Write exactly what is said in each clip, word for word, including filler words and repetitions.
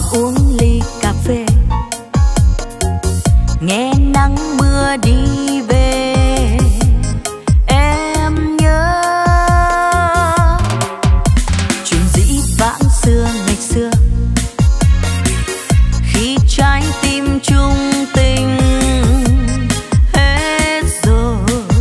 uống ly cà phê, nghe nắng mưa đi về. Em nhớ chuyện dĩ vãng xưa ngày xưa, khi trái tim chung tình hết rồi.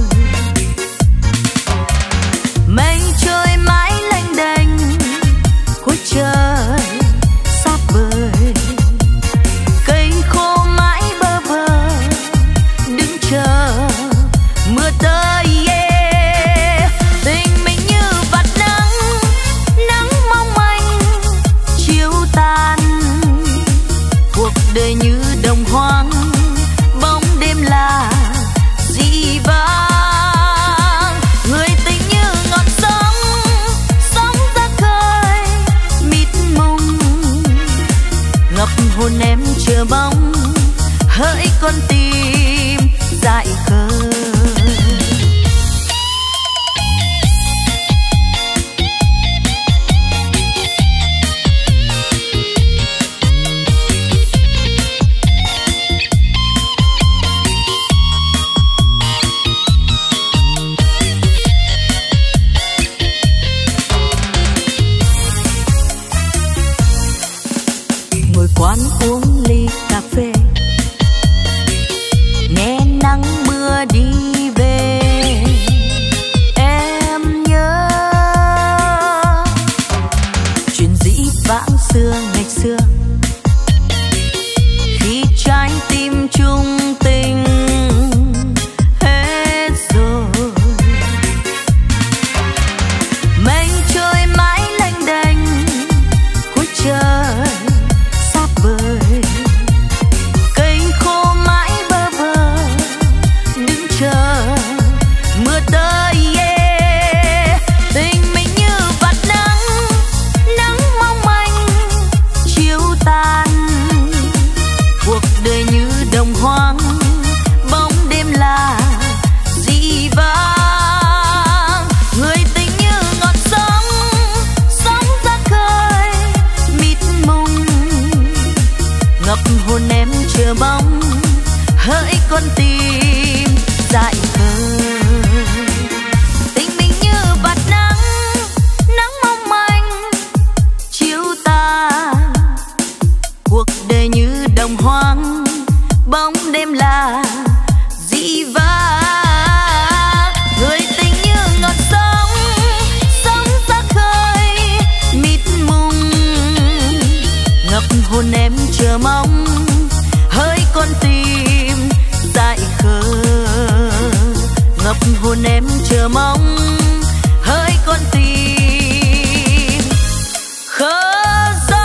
Mây trôi mãi lênh đênh cuối trời xa vời, cây khô mãi bơ vơ đứng chờ mưa tới. Yeah. Tình mình như vạt nắng, nắng mong manh chiếu tan, cuộc đời như đồng hoang, bóng đêm là dĩ vãng. Người tình như ngọn sóng, sóng ra khơi mịt mùng, ngập hồn em chờ bóng, hỡi con tim dại khờ. Ngồi quán uống ly cà phê, nghe nắng mưa đi về. Em nhớ chuyện dĩ vãng xưa ngày xưa, khi trái tim chung tình hết rồi. Mây trôi mãi lênh đênh cuối trời xa vời, cây khô mãi bơ vơ đứng chờ mưa tới. Yeah. Tình mình như vạt nắng, nắng mong manh chiếu tan, cuộc đời như đồng hoang, bóng đêm là dĩ vãng. Người tình như ngọn sóng, sóng ra khơi mịt mùng, ngập hồn em chờ bóng, hỡi con tim dại khờ. Tình mình như vạt nắng, nắng mong manh chiếu tan, cuộc đời như đồng hoang, bóng đêm là dĩ vãng. Người tình như ngọn sóng, sóng ra khơi mịt mùng, ngập hồn em chờ mong, hỡi con tim dại khờ. Ngập hồn em chờ mong, hỡi con tim khờ dại.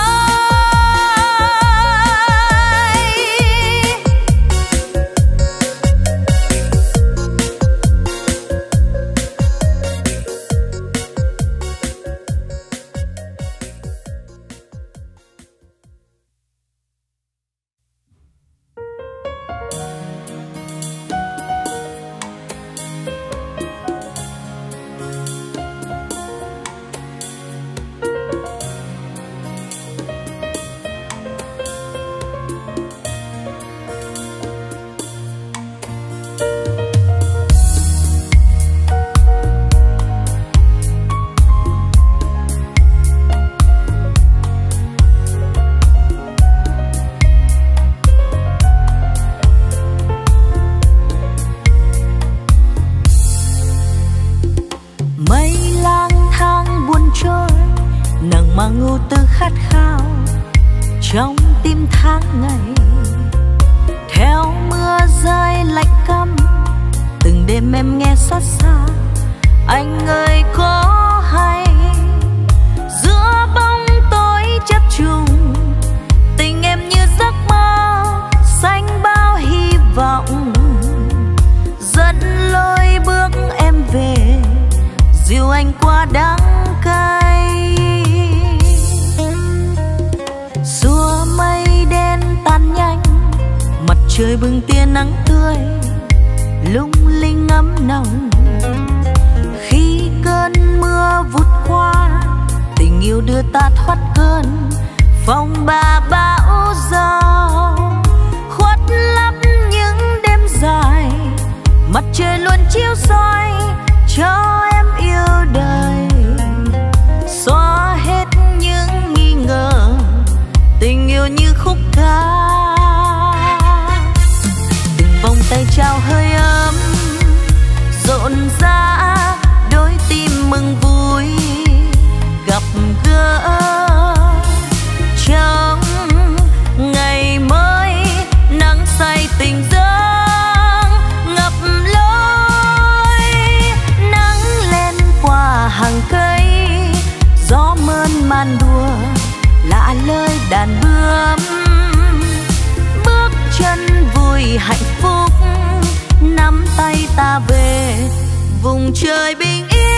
Mây lang thang buồn trôi, nắng mang ưu tư khát khao trong tim tháng ngày. Theo mưa rơi lạnh căm, từng đêm em nghe xót xa. Anh ơi có hay giữa bóng tối chập trùng, tình em như giấc mơ xanh bao hy vọng, dẫn lối bước em về, dìu anh qua đắng cay. Xua mây đen tan nhanh, mặt trời bừng tia nắng tươi, lung linh ấm nồng. Khi cơn mưa vụt qua, tình yêu đưa ta thoát cơn phong ba ba. cho em yêu đời, xóa hết những nghi ngờ, tình yêu như khúc ca. Từng vòng tay trao hơi ấm, rộn rã đôi tim mừng vui gặp gỡ. Trong ngày mới nắng say tình dâng ngập lối, nắng lên qua hàng cây, gió mơn man đùa lạ lời đàn bướm. Bước chân vui hạnh phúc, nắm tay ta về vùng trời bình yên.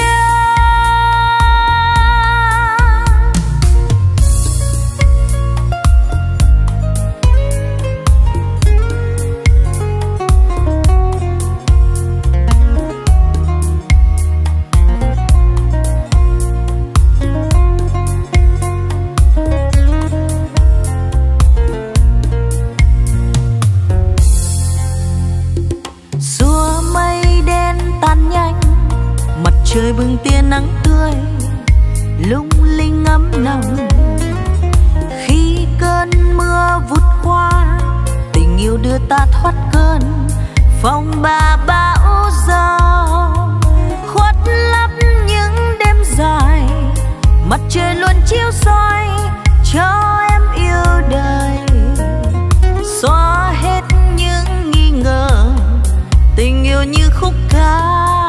Trời bừng tia nắng tươi lung linh ấm nồng, khi cơn mưa vụt qua tình yêu đưa ta thoát cơn phong ba bão giông. Khuất lấp những đêm dài, mặt trời luôn chiếu soi cho em yêu đời, xóa hết những nghi ngờ, tình yêu như khúc ca.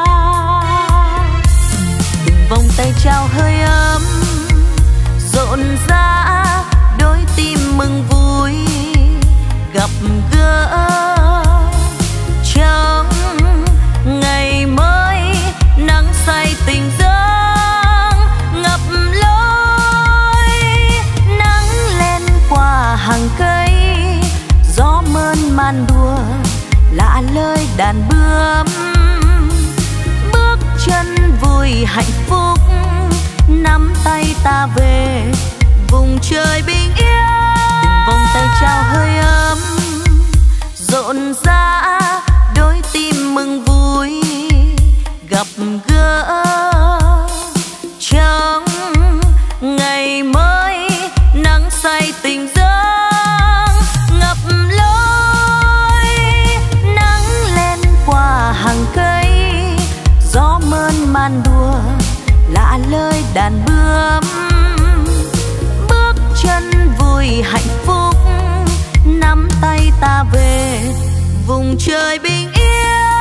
Vòng tay trao hơi ấm, rộn rã đôi tim mừng vui gặp gỡ. Trong ngày mới nắng say tình dâng ngập lối, nắng lên qua hàng cây, gió mơn man đùa lạ lời đàn bướm. Bước chân vui hạnh phúc, nắm tay ta về vùng trời bình yên. Từng vòng tay trao hơi ấm, rộn rã đôi tim mừng vui gặp gỡ. Trong ngày mới nắng say tình dâng ngập lối, nắng lên qua hàng cây, gió mơn man đùa lạ lời đàn bướm. Bước chân vui hạnh phúc, nắm tay ta về vùng trời bình yên.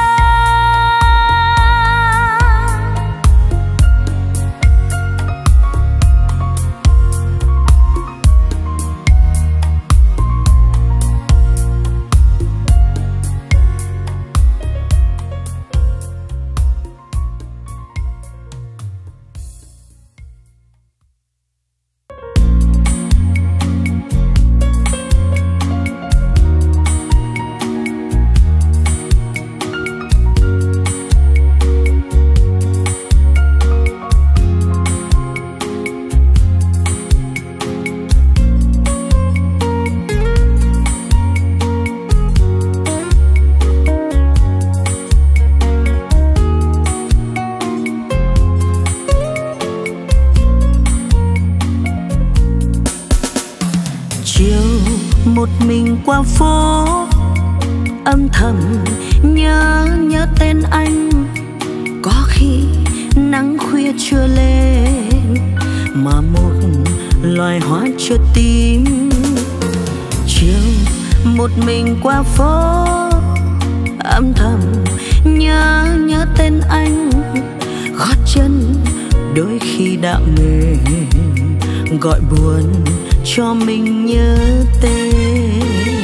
Một mình qua phố âm thầm nhớ nhớ tên anh, có khi nắng khuya chưa lên mà một loài hoa chợt tím. Chiều một mình qua phố âm thầm nhớ nhớ tên anh, gót chân đôi khi đã mềm gọi buồn cho mình nhớ tên.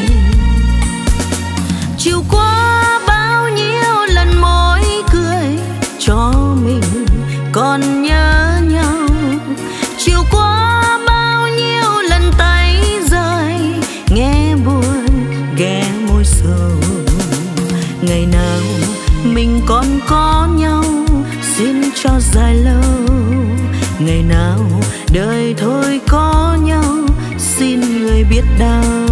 Chiều qua bao nhiêu lần môi cười cho mình còn nhớ nhau, chiều qua bao nhiêu lần tay rơi nghe buồn ghé môi sầu. Ngày nào mình còn có nhau xin cho dài lâu, ngày nào đời thôi có nhau xin người biết đau.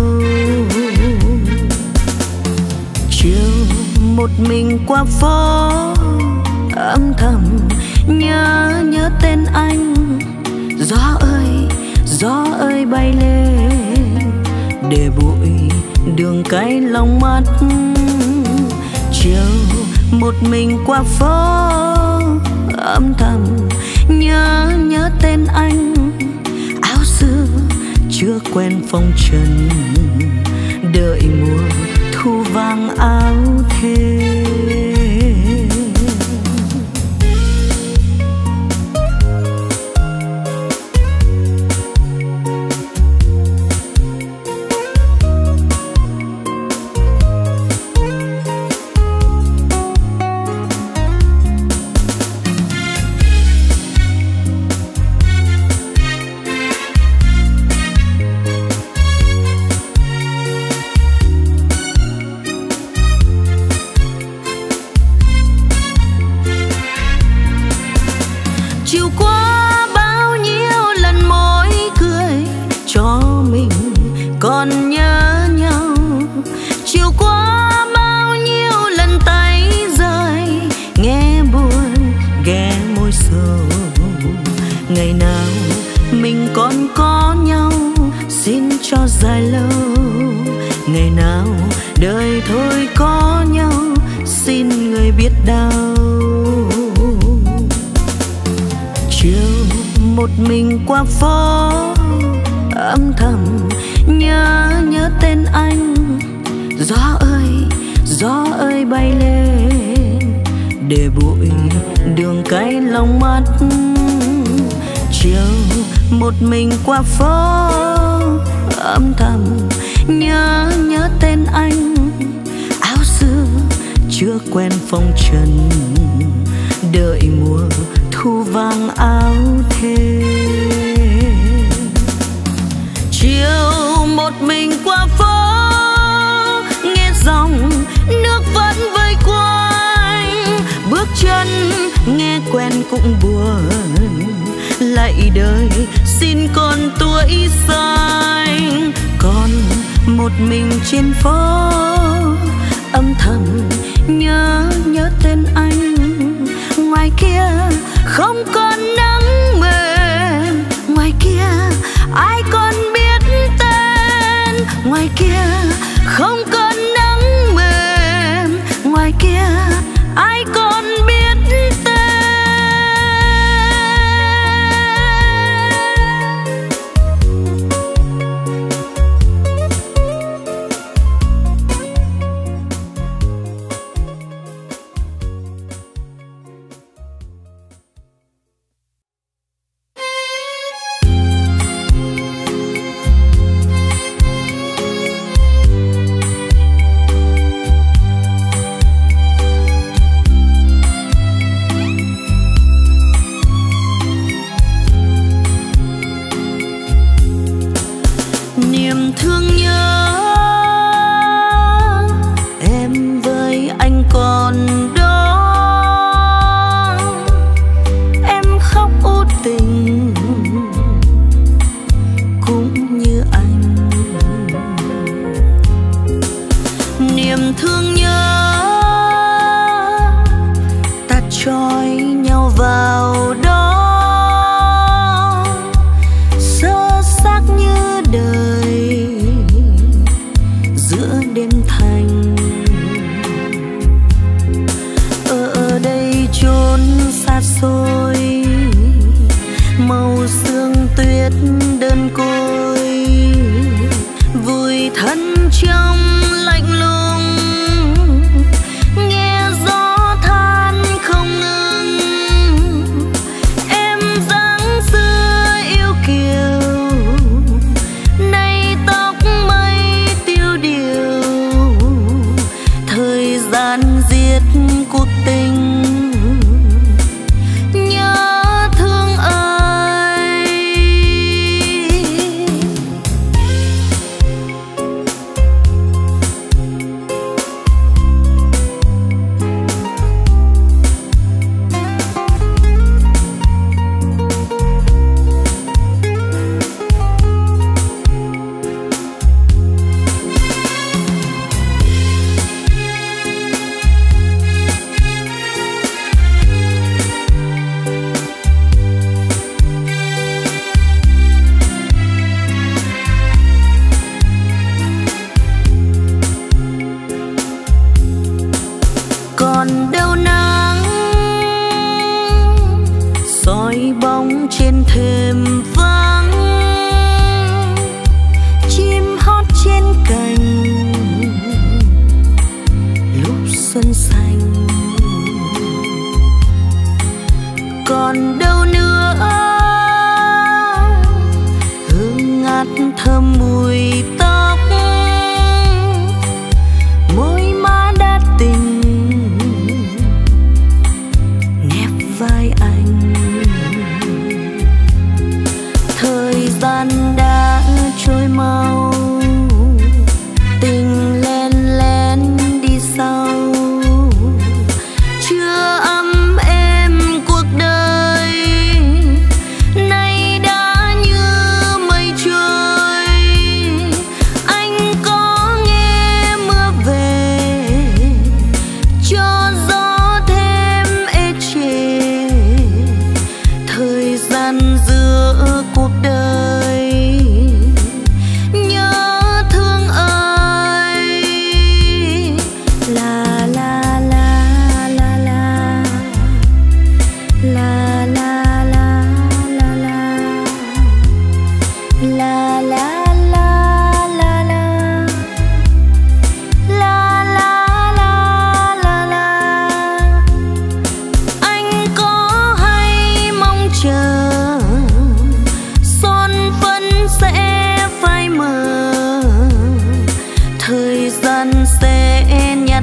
Chiều một mình qua phố âm thầm nhớ nhớ tên anh. Gió ơi gió ơi bay lên để bụi đường cái lòng mắt. Chiều một mình qua phố âm thầm nhớ nhớ tên anh. Áo xưa chưa quen phong trần đợi mùa thu vàng áo thề. Còn nhớ nhau chiều qua bao nhiêu lần tay rơi nghe buồn ghé môi sầu. Ngày nào mình còn có nhau xin cho dài lâu. Ngày nào đời thôi có nhau xin người biết đau. Chiều một mình qua phố âm thầm nhớ nhớ tên anh. Gió ơi gió ơi bay lên để bụi đường cái lòng mắt. Chiều một mình qua phố âm thầm nhớ nhớ tên anh. Áo xưa chưa quen phong trần đợi mùa thu vàng áo thề. Chiều một mình qua phố nghe dòng nước vẫn vây quanh. Bước chân nghe quen cũng buồn lạy đời xin con tuổi xanh. Còn một mình trên phố âm thầm nhớ nhớ tên anh. Ngoài kia không còn nắng mềm, ngoài kia ai còn biết tên. Ngoài kia không còn nắng mềm, ngoài kia ai còn biết tên.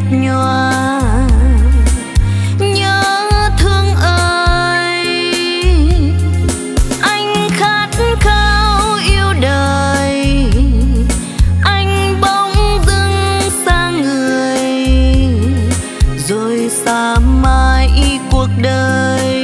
nhòa. Nhớ thương ơi, anh khát khao yêu đời, anh bỗng dưng xa người, rồi xa mãi cuộc đời.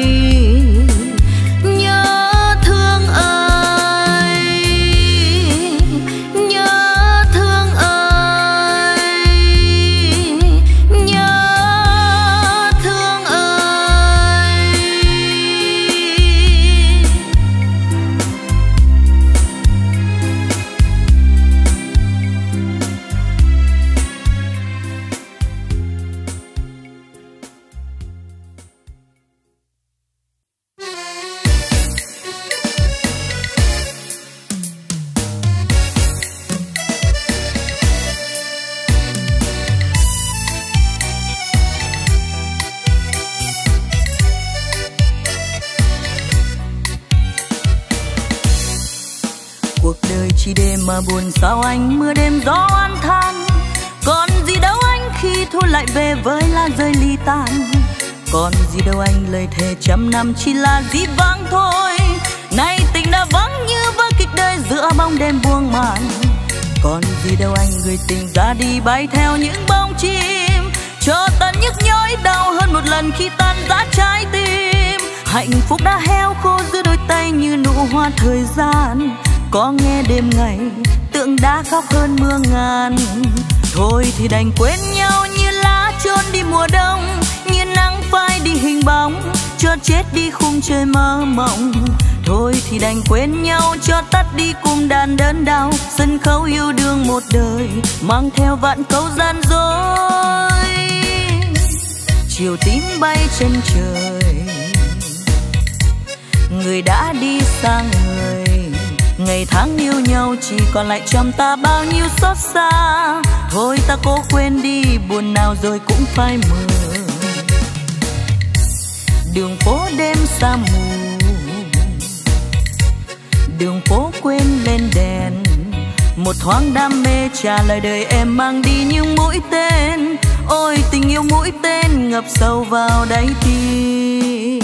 Chỉ để mà buồn sao anh, mưa đêm gió oan than. Còn gì đâu anh khi thu lại về với lá rơi ly tan. Còn gì đâu anh lời thề trăm năm chỉ là dĩ vãng thôi. Nay tình đã vắng như vở kịch đời giữa bóng đêm buông màn. Còn gì đâu anh người tình ra đi bay theo những bóng chim, cho tận nhức nhói đau hơn một lần khi tan rã trái tim. Hạnh phúc đã heo khô giữa đôi tay như nụ hoa thời gian. Có nghe đêm ngày tượng đã khóc hơn mưa ngàn. Thôi thì đành quên nhau như lá trôi đi mùa đông, như nắng phai đi hình bóng, cho chết đi khung trời mơ mộng. Thôi thì đành quên nhau cho tắt đi cùng đàn đớn đau. Sân khấu yêu đương một đời mang theo vạn câu gian dối. Chiều tím bay chân trời, người đã đi xa người. Ngày tháng yêu nhau chỉ còn lại trong ta bao nhiêu xót xa. Thôi ta cố quên đi buồn nào rồi cũng phai mờ. Đường phố đêm xa mù, đường phố quên lên đèn. Một thoáng đam mê trả lời đời em mang đi những mũi tên. Ôi tình yêu mũi tên ngập sâu vào đáy tim.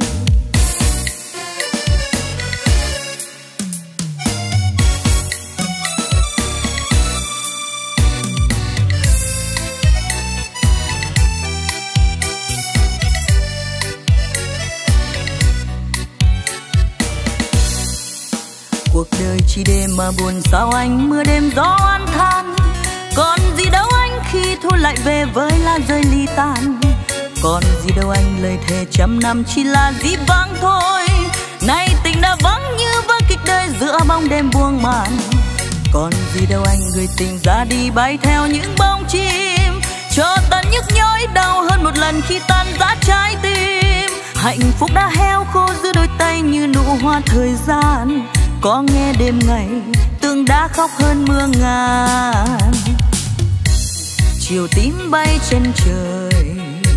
Cuộc đời chỉ để mà buồn sao anh, mưa đêm gió oan than. Còn gì đâu anh khi thu lại về với lá rơi ly tan. Còn gì đâu anh lời thề trăm năm chỉ là dĩ vãng thôi. Nay tình đã vắng như vở kịch đời giữa bóng đêm buông màn. Còn gì đâu anh người tình ra đi bay theo những bóng chim, cho tận nhức nhói đau hơn một lần khi tan rã trái tim. Hạnh phúc đã heo khô giữa đôi tay như nụ hoa thời gian. Có nghe đêm ngày tượng đã khóc hơn mưa ngàn. Chiều tím bay chân trời,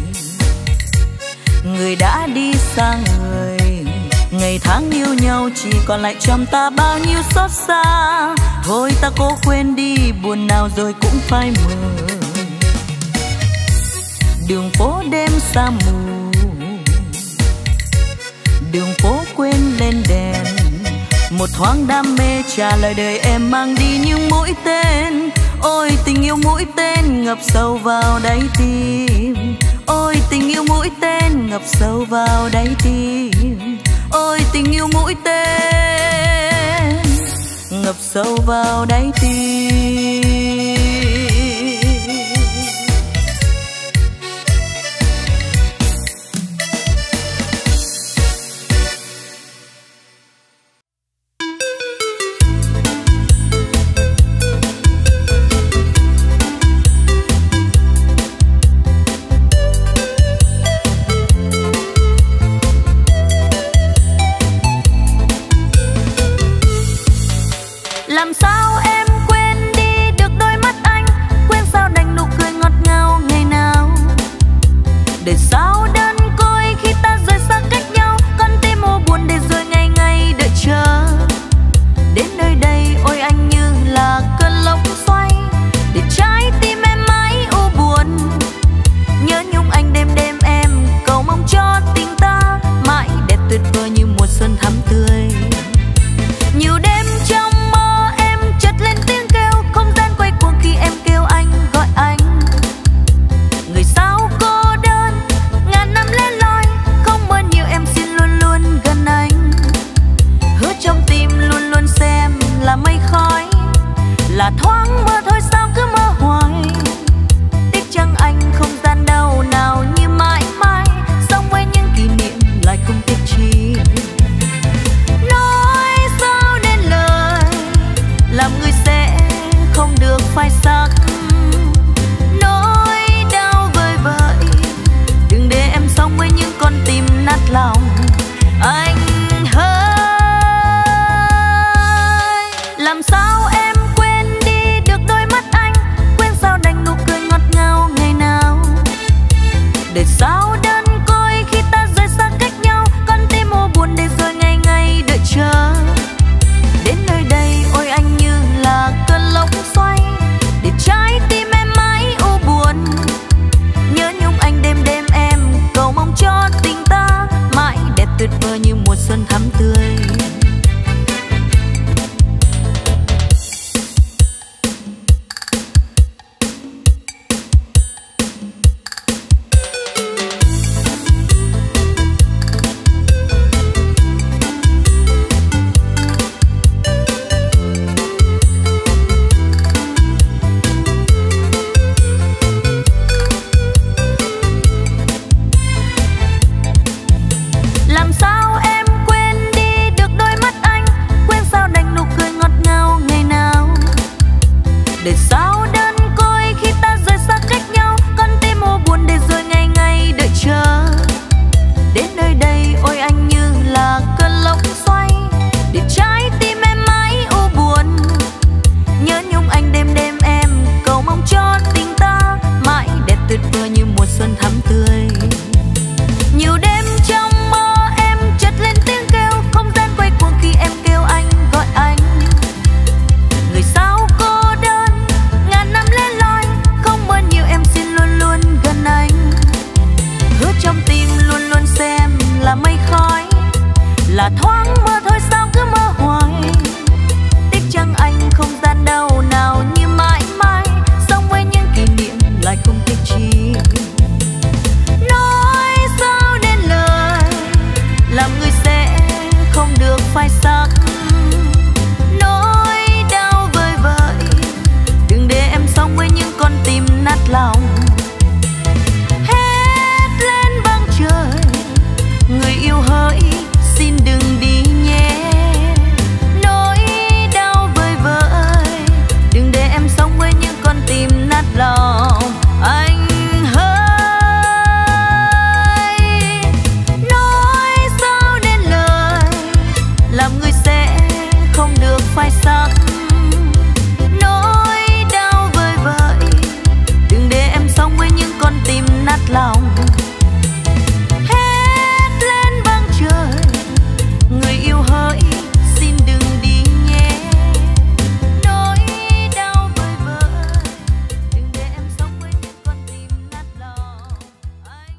người đã đi xa người. Ngày tháng yêu nhau chỉ còn lại trong ta bao nhiêu xót xa. Thôi ta cố quên đi buồn nào rồi cũng phai mờ. Đường phố đêm xa mù, đường phố quên lên đèn. Một thoáng đam mê trả lời đời em mang đi những mũi tên. Ôi tình yêu mũi tên ngập sâu vào đáy tim. Ôi tình yêu mũi tên ngập sâu vào đáy tim. Ôi tình yêu mũi tên ngập sâu vào đáy tim. Làm sao em quên để sao đơn côi khi ta rời xa cách nhau. Con tim ô buồn để rồi ngày ngày đợi chờ. Đến nơi đây ôi anh như là cơn lốc xoay, để trái tim em mãi u buồn. Nhớ nhung anh đêm đêm em cầu mong cho tình ta mãi đẹp tuyệt vời như mùa xuân thắm tươi. Nhiều đêm trong mơ em chợt lên tiếng kêu, không gian quay cuồng khi em kêu anh gọi anh. Người sao cô đơn ngàn năm lên loi, không mơ nhiều em xin luôn luôn gần anh. Hứa trong tim luôn luôn xem là mây khói, là thoáng mơ thôi sao cứ mơ hoài. Tiếc chăng anh không gian đâu nào như mãi mãi, sống với những kỷ niệm lại không tiếc chi. Nói sao nên lời làm người sẽ không được phai sắc. Nỗi đau vơi vợi đừng để em sống với những con tim nát lòng. Hét lên vang trời người yêu hỡi xin đừng đi nhé. Nỗi đau vơi vợi đừng để em sống với những con tim nát lòng. Anh hỡi nói sao nên lời làm người sẽ không được phai sắc. Nỗi đau vơi vợi đừng để em sống với những con tim nát lòng. Hét lên vang trời người yêu hỡi xin đừng đi nhé. Nỗi đau vơi vợi đừng để em sống với những con tim nát lòng. Anh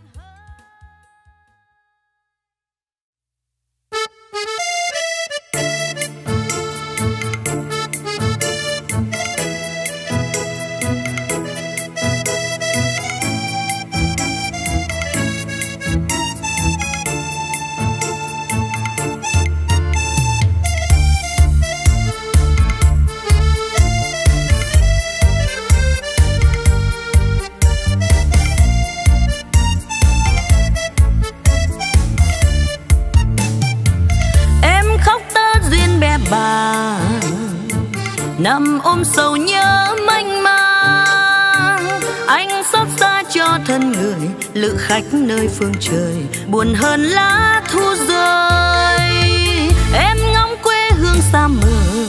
nằm ôm sầu nhớ mênh mang. Anh xót xa cho thân người lữ khách nơi phương trời, buồn hơn lá thu rơi. Em ngóng quê hương xa mờ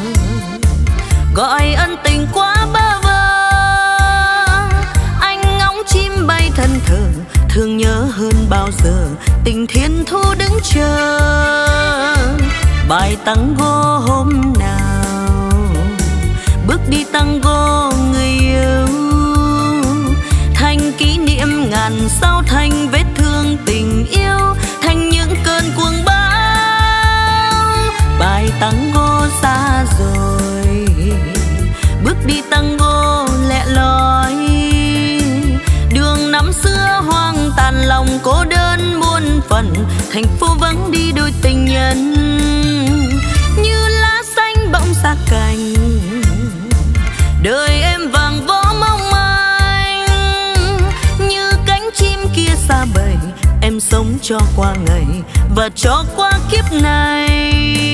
gọi ân tình quá bơ vơ. Anh ngóng chim bay thân thờ thương nhớ hơn bao giờ tình thiên thu đứng chờ. Bài tango hôm nào bước đi tango người yêu, thành kỷ niệm ngàn sao, thành vết thương tình yêu, thành những cơn cuồng bão. Bài tango xa rồi bước đi tango lẻ loi, đường năm xưa hoang tàn lòng cô đơn muôn phần, thành phố vắng đi đôi tình nhân như lá xanh bỗng xa cành. Đời em vàng võ mong manh như cánh chim kia xa bầy, em sống cho qua ngày và cho qua kiếp này.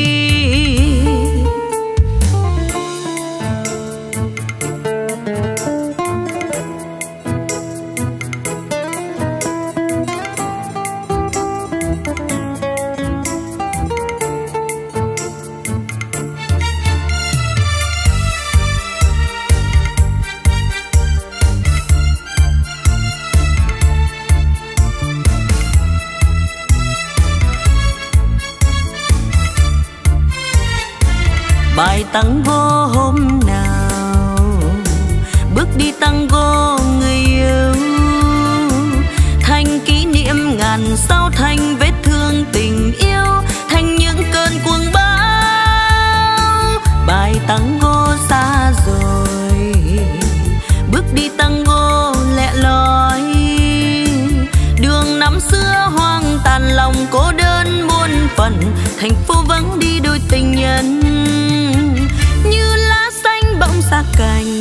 Bài tango hôm nào bước đi tango người yêu, thành kỷ niệm ngàn sao, thành vết thương tình yêu, thành những cơn cuồng bão. Bài tango xa rồi bước đi tango lẻ loi, đường năm xưa hoang tàn lòng cô đơn muôn phần, thành phố vắng đi đôi tình nhân như lá xanh bỗng xa cành.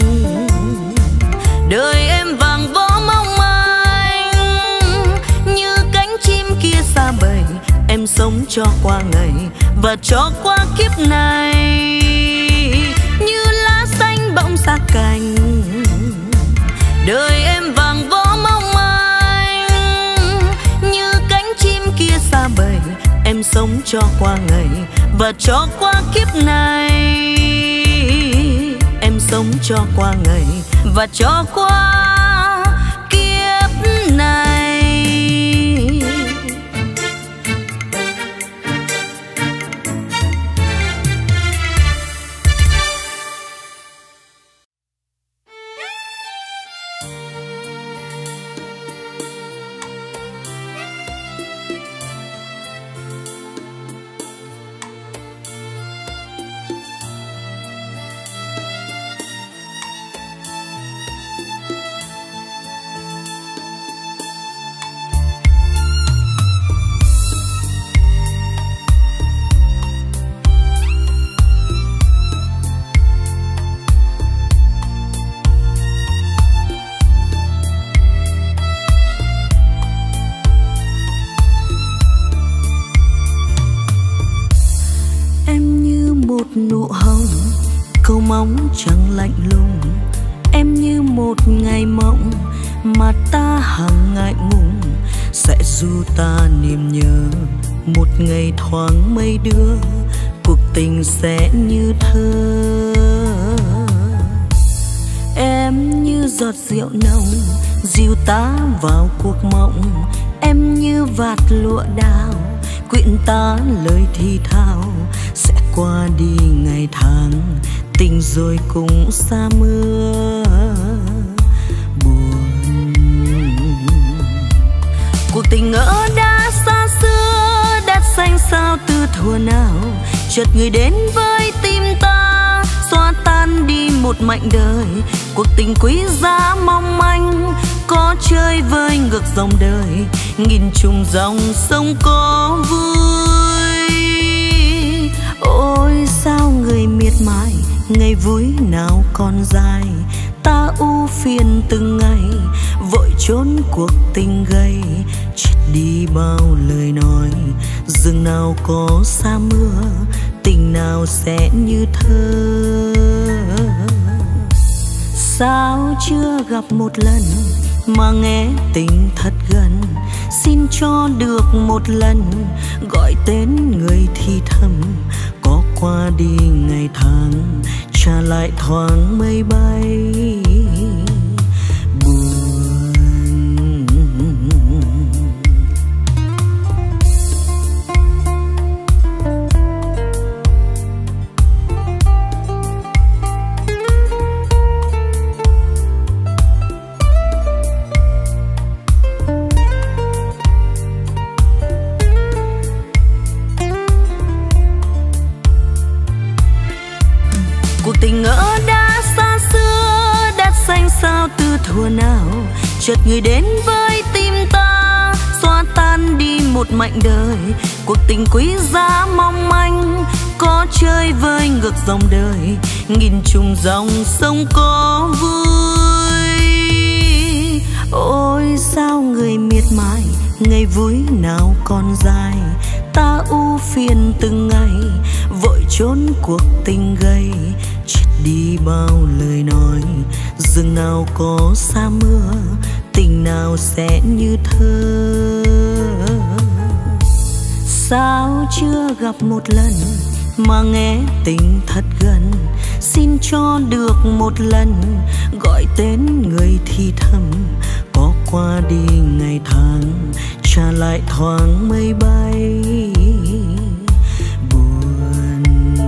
Đời em vàng võ mong manh như cánh chim kia xa bầy, em sống cho qua ngày và cho qua kiếp này như lá xanh bỗng cho qua ngày và cho qua kiếp này. Em sống cho qua ngày và cho qua kiếp này. Nụ hồng câu mong chẳng lạnh lùng, em như một ngày mộng mà ta hằng ngại ngùng. Sẽ du ta niềm nhớ một ngày thoáng mây đưa, cuộc tình sẽ như thơ. Em như giọt rượu nồng dìu ta vào cuộc mộng, em như vạt lụa đào quyện ta lời thì thào. Sẽ qua đi ngày tháng tình rồi cũng xa mưa buồn. Cuộc tình ngỡ đã xa xưa đã xanh sao từ thuở nào, chợt người đến với tim ta xóa tan đi một mảnh đời. Cuộc tình quý giá mong manh có chơi với ngược dòng đời, nghìn trùng dòng sông có vui. Ôi sao người miệt mài ngày vui nào còn dài, ta ưu phiền từng ngày vội trốn cuộc tình gay. Chết đi bao lời nói rừng nào có xa mưa, tình nào sẽ như thơ. Sao chưa gặp một lần mà nghe tình thật gần, xin cho được một lần gọi tên người thì thầm. Có qua đi ngày tháng trả lại thoáng mây bay buồn. Cuộc tình ngỡ đã xa xưa đã xanh sao từ thuở nào, chợt người đến với tim ta xóa tan đi một mảnh đời. Cuộc tình quý giá mong manh có chơi với ngược dòng đời, nghìn trùng dòng sông có vui. Ôi sao người miệt mài ngày vui nào còn dài, ta ưu phiền từng ngày vội trốn cuộc tình gay. Chết đi bao lời nói rừng nào có xa mưa, tình nào sẽ như thơ. Sao chưa gặp một lần mà nghe tình thật gần, xin cho được một lần gọi tên người thì thầm. Có qua đi ngày tháng trả lại thoáng mây bay buồn.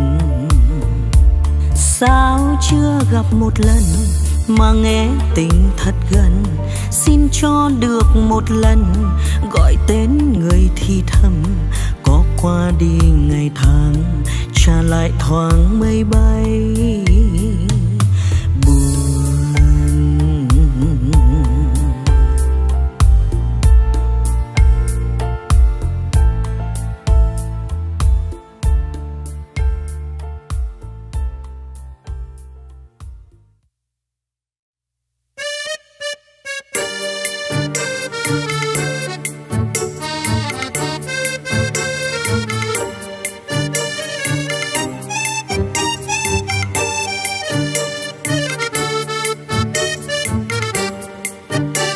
Sao chưa gặp một lần mà nghe tình thật gần, xin cho được một lần gọi tên người thì thầm. Có qua đi ngày tháng trả lại thoáng mây bay buồn.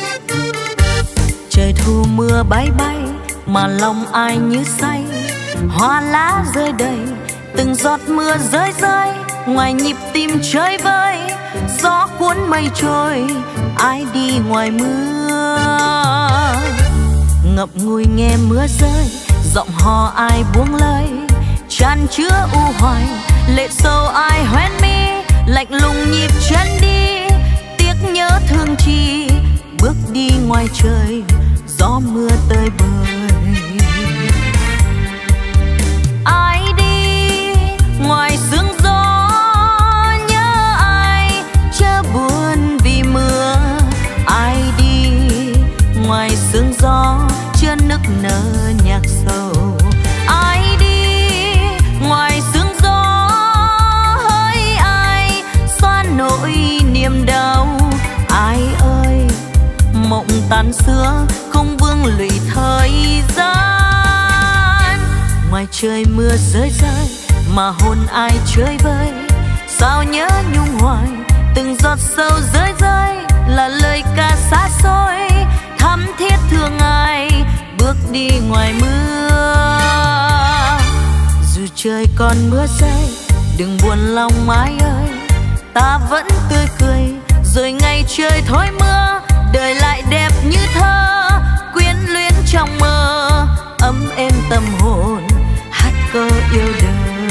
Mưa bay bay mà lòng ai như say, hoa lá rơi đầy, từng giọt mưa rơi rơi, ngoài nhịp tim chơi vơi, gió cuốn mây trôi, ai đi ngoài mưa. Ngậm ngùi nghe mưa rơi, giọng hò ai buông lời, tràn chứa u hoài, lệ sâu ai hoen mi, lạnh lùng nhịp chân đi, tiếc nhớ thương chi, bước đi ngoài trời, gió mưa tơi bời. Ai đi ngoài sương gió, nhớ ai chớ buồn vì mưa, ai đi ngoài sương gió chớ nức nở nhạc sầu. Ai đi ngoài sương gió, hỡi ai xóa nỗi niềm đau. Ai ơi mộng tan xưa không vương lụy thời gian. Ngoài trời mưa rơi rơi mà hồn ai chơi vơi, sao nhớ nhung hoài, từng giọt sâu rơi rơi là lời ca xa xôi, thắm thiết thương ai bước đi ngoài mưa. Dù trời còn mưa rơi đừng buồn lòng ai ơi, ta vẫn tươi cười rồi ngày trời thôi mưa, đời lại đẹp như thơ, quyến luyến trong mơ, ấm êm tâm hồn hát câu yêu đời.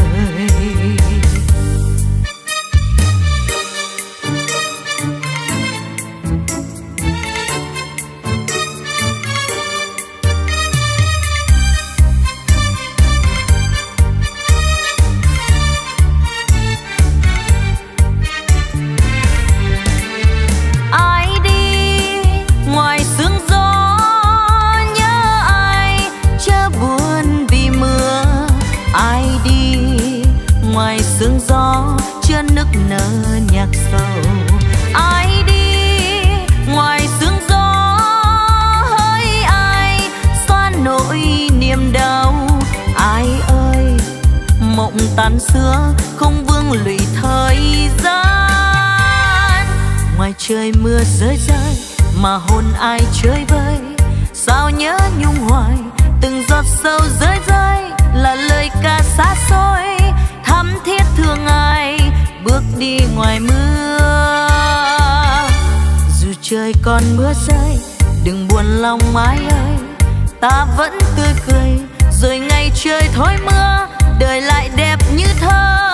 Sương gió chưa nức nở nhạc sầu. Ai đi ngoài sương gió, hỡi ai xóa nỗi niềm đau. Ai ơi mộng tan xưa không vương lụy thời gian. Ngoài trời mưa rơi rơi mà hồn ai chơi vơi, sao nhớ nhung hoài, từng giọt sâu rơi rơi là lời ca xa xôi, thắm thiết thương ai bước đi ngoài mưa. Dù trời còn mưa rơi đừng buồn lòng ai ơi, ta vẫn tươi cười rồi ngày trời thôi mưa, đời lại đẹp như thơ,